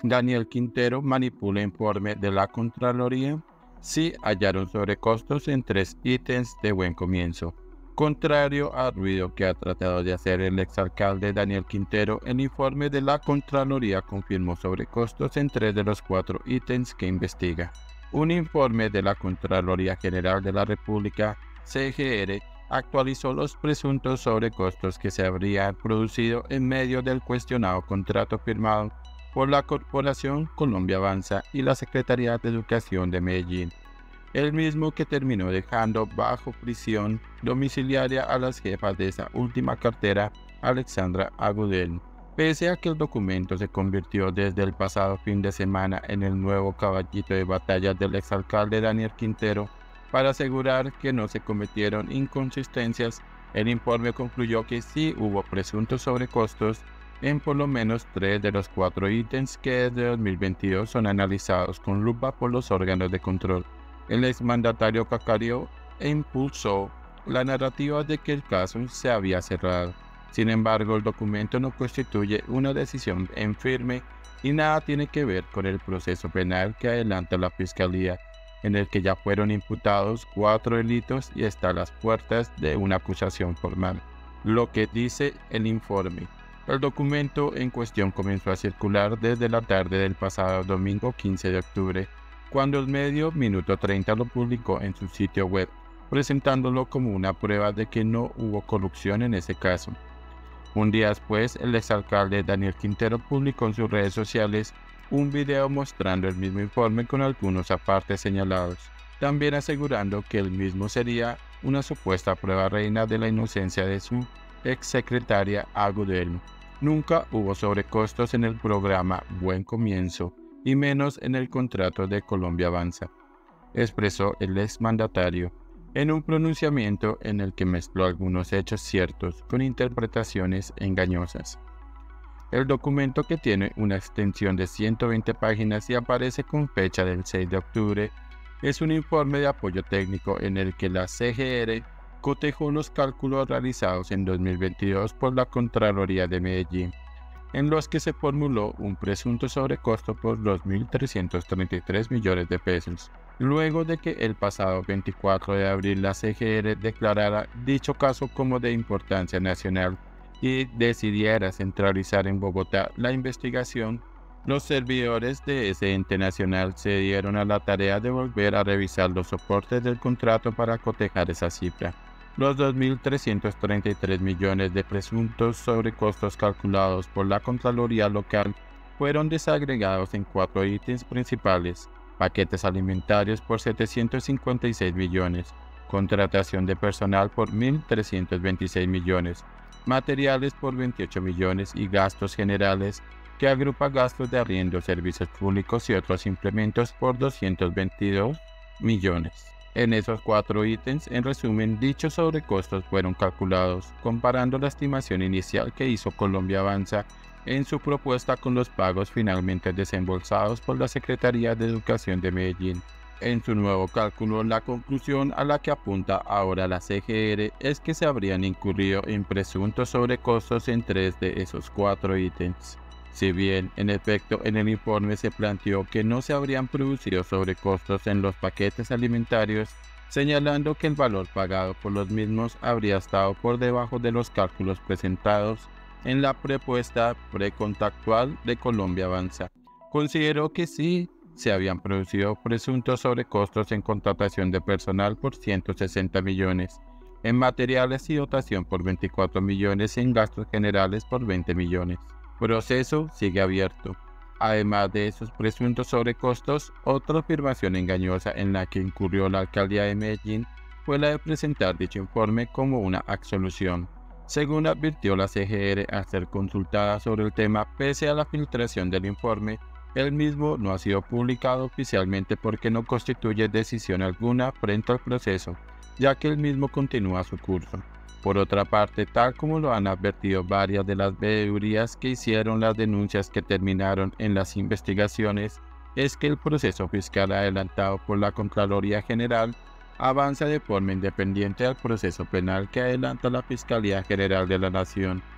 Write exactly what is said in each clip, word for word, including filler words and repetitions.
Daniel Quintero manipula informe de la Contraloría. Sí hallaron sobrecostos en tres ítems de Buen Comienzo. Contrario al ruido que ha tratado de hacer el exalcalde Daniel Quintero, el informe de la Contraloría confirmó sobrecostos en tres de los cuatro ítems que investiga. Un informe de la Contraloría General de la República, C G R, actualizó los presuntos sobrecostos que se habrían producido en medio del cuestionado contrato firmado por la Corporación Colombia Avanza y la Secretaría de Educación de Medellín, el mismo que terminó dejando bajo prisión domiciliaria a las jefas de esa última cartera, Alexandra Agudelo. Pese a que el documento se convirtió desde el pasado fin de semana en el nuevo caballito de batalla del exalcalde Daniel Quintero para asegurar que no se cometieron inconsistencias, el informe concluyó que sí hubo presuntos sobrecostos en por lo menos tres de los cuatro ítems que desde dos mil veintidós son analizados con lupa por los órganos de control. El exmandatario cacareó e impulsó la narrativa de que el caso se había cerrado. Sin embargo, el documento no constituye una decisión en firme y nada tiene que ver con el proceso penal que adelanta la Fiscalía, en el que ya fueron imputados cuatro delitos y está a las puertas de una acusación formal. Lo que dice el informe. El documento en cuestión comenzó a circular desde la tarde del pasado domingo quince de octubre, cuando el medio Minuto treinta lo publicó en su sitio web, presentándolo como una prueba de que no hubo corrupción en ese caso. Un día después, el exalcalde Daniel Quintero publicó en sus redes sociales un video mostrando el mismo informe con algunos apartes señalados, también asegurando que el mismo sería una supuesta prueba reina de la inocencia de su exsecretaria Agudelo. Nunca hubo sobrecostos en el programa Buen Comienzo y menos en el contrato de Colombia Avanza, expresó el exmandatario en un pronunciamiento en el que mezcló algunos hechos ciertos con interpretaciones engañosas. El documento, que tiene una extensión de ciento veinte páginas y aparece con fecha del seis de octubre, es un informe de apoyo técnico en el que la C G R cotejó los cálculos realizados en dos mil veintidós por la Contraloría de Medellín, en los que se formuló un presunto sobrecosto por dos mil trescientos treinta y tres millones de pesos. Luego de que el pasado veinticuatro de abril la C G R declarara dicho caso como de importancia nacional y decidiera centralizar en Bogotá la investigación, los servidores de ese ente nacional se dieron a la tarea de volver a revisar los soportes del contrato para cotejar esa cifra. Los dos mil trescientos treinta y tres millones de presuntos sobrecostos calculados por la Contraloría local fueron desagregados en cuatro ítems principales: paquetes alimentarios por setecientos cincuenta y seis millones, contratación de personal por mil trescientos veintiséis millones, materiales por veintiocho millones y gastos generales, que agrupa gastos de arriendo, servicios públicos y otros implementos por doscientos veintidós millones. En esos cuatro ítems, en resumen, dichos sobrecostos fueron calculados comparando la estimación inicial que hizo Colombia Avanza en su propuesta con los pagos finalmente desembolsados por la Secretaría de Educación de Medellín. En su nuevo cálculo, la conclusión a la que apunta ahora la C G R es que se habrían incurrido en presuntos sobrecostos en tres de esos cuatro ítems. Si bien, en efecto, en el informe se planteó que no se habrían producido sobrecostos en los paquetes alimentarios, señalando que el valor pagado por los mismos habría estado por debajo de los cálculos presentados en la propuesta precontractual de Colombia Avanza. Consideró que sí se habían producido presuntos sobrecostos en contratación de personal por ciento sesenta millones, en materiales y dotación por veinticuatro millones y en gastos generales por veinte millones. Proceso sigue abierto. Además de esos presuntos sobrecostos, otra afirmación engañosa en la que incurrió la alcaldía de Medellín fue la de presentar dicho informe como una absolución. Según advirtió la C G R al ser consultada sobre el tema, pese a la filtración del informe, el mismo no ha sido publicado oficialmente porque no constituye decisión alguna frente al proceso, ya que el mismo continúa su curso. Por otra parte, tal como lo han advertido varias de las veedurías que hicieron las denuncias que terminaron en las investigaciones, es que el proceso fiscal adelantado por la Contraloría General avanza de forma independiente al proceso penal que adelanta la Fiscalía General de la Nación.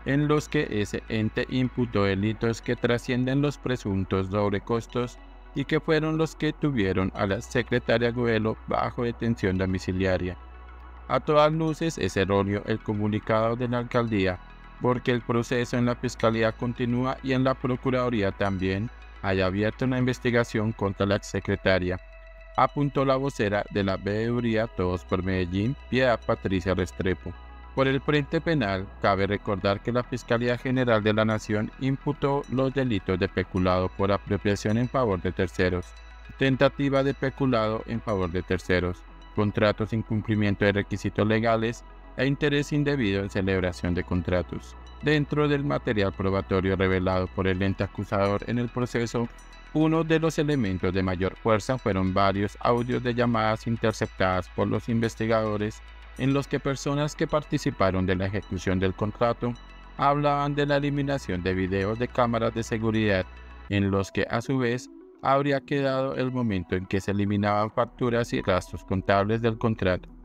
en los que ese ente imputó delitos que trascienden los presuntos sobrecostos y que fueron los que tuvieron a la secretaria Goelo bajo detención domiciliaria. A todas luces es erróneo el comunicado de la alcaldía, porque el proceso en la Fiscalía continúa y en la Procuraduría también hay abierta una investigación contra la exsecretaria, apuntó la vocera de la Veeduría Todos por Medellín, Piedad Patricia Restrepo. Por el frente penal, cabe recordar que la Fiscalía General de la Nación imputó los delitos de peculado por apropiación en favor de terceros, tentativa de peculado en favor de terceros, contratos sin cumplimiento de requisitos legales e interés indebido en celebración de contratos. Dentro del material probatorio revelado por el ente acusador en el proceso, uno de los elementos de mayor fuerza fueron varios audios de llamadas interceptadas por los investigadores en los que personas que participaron de la ejecución del contrato hablaban de la eliminación de videos de cámaras de seguridad, en los que a su vez habría quedado el momento en que se eliminaban facturas y rastros contables del contrato.